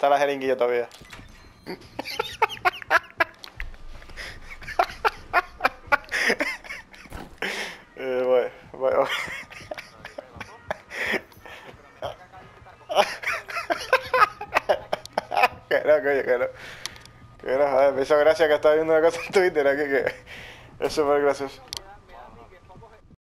está la jeringuilla todavía. Bueno. Que no, coño, que no. Que no, joder, me hizo gracia que estaba viendo una cosa en Twitter aquí que es súper gracioso.